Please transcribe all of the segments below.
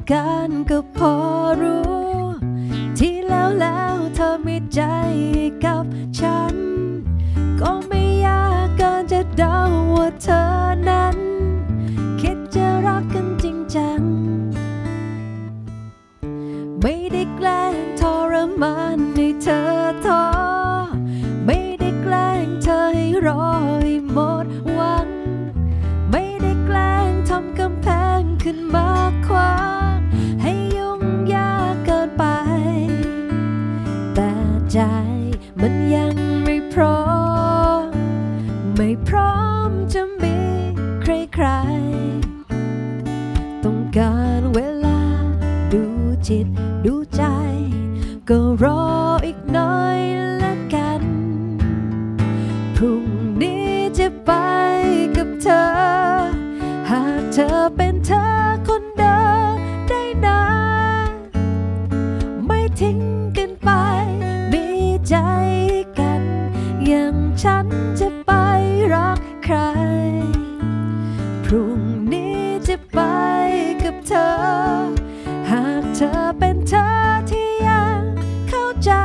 กันก็พอรู้ที่แล้วเธอมีใจกับฉันก็ไม่ยากเกินจะเดาว่าเธอนั้นคิดจะรักกันจริงจังไม่ได้แกล้งทรมานให้เธอท้อไม่ได้แกล้งเธอให้รอให้หมดหวังไม่ได้แกล้งทำกำแพงขึ้นมาขวางให้ยุ่งยากเกินไปแต่ใจมันยังไม่พร้อมไม่พร้อมจะมีใครๆต้องการเวลาดูจิตดูใจก็รออีกหน่อยละกันพรุ่งนี้จะไปกับเธอหากเธอเป็นเธอคนเดิมได้นะไม่ทิ้งกันไปมีใจกันอย่างฉันจะไปรักใครพรุ่งนี้จะไปกับเธอหากเธอเป็นเธอที่ยังเข้าใจ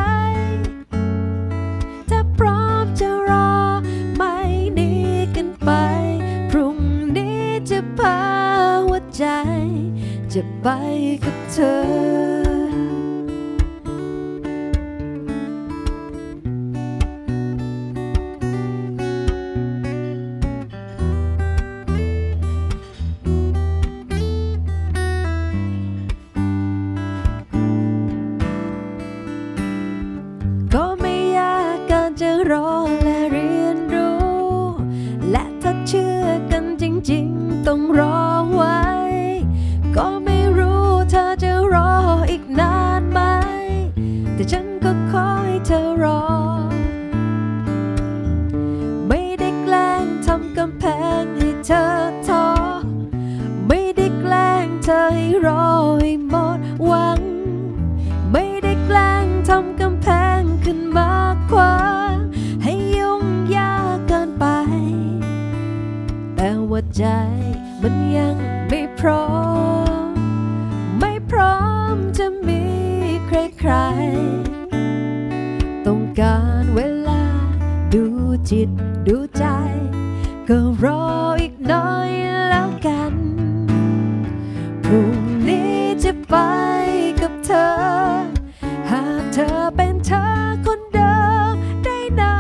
ถ้าพร้อมจะรอไม่หนีกันไปพรุ่งนี้จะพาหัวใจจะไปกับเธอก็ไม่ยากการจะรอและเรียนรู้และถ้าเชื่อกันจริงๆต้องรอไว้ก็ไม่รู้เธอจะรออีกนานไหมแต่ฉันก็ขอให้เธอรอไม่ได้แกล้งทำกำแพงให้เธอท้อไม่ได้แกล้งเธอให้รอให้หมดหวังไม่ได้แกล้งทำกำแพงขึ้นมาขวางให้ยุ่งยากเกินไปแต่ว่าใจมันยังไม่พร้อมไม่พร้อมจะมีใครๆต้องการเวลาดูจิตดูใจก็รออีกหน่อยแล้วกันพรุ่งนี้จะไปกับเธอหากเธอเป็นเธอคนเดิมได้นะ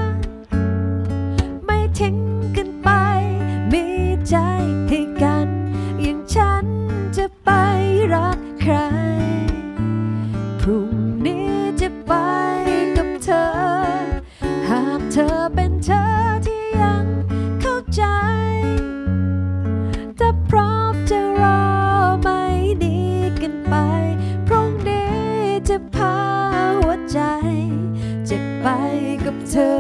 ไม่ทิ้งกันไปมีใจให้กันอย่างฉันจะไปรักใครพรุ่งนี้จะไปกับเธอหากเธอเป็นเธอที่ยังเข้าใจถ้าพร้อมจะรอไม่หนีกันไปพรุ่งนี้จะพาหัวใจจะไปกับเธอ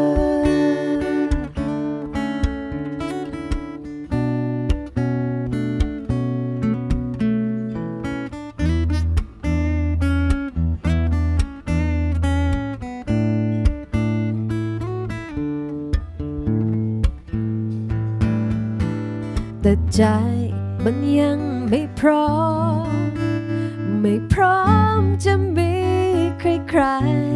แต่ใจมันยังไม่พร้อมไม่พร้อมจะมีใคร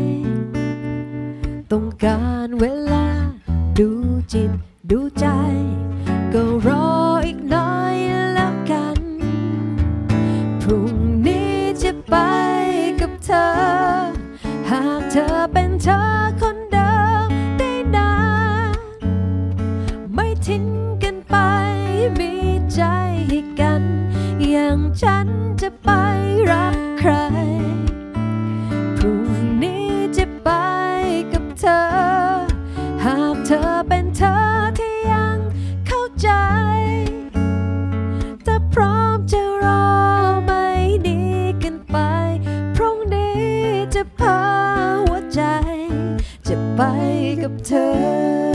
ๆต้องการเวลาดูจิตดูใจก็รออีกหน่อยแล้วกันพรุ่งนี้จะไปกับเธอหากเธอเป็นเธอคนเดิมได้นะไม่ทิ้งกันไปมีใจให้กันอย่างฉันจะไปรักใครพรุ่งนี้จะไปกับเธอหากเธอเป็นเธอที่ยังเข้าใจถ้าพร้อมจะรอไม่หนีกันไปพรุ่งนี้จะพาหัวใจจะไปกับเธอ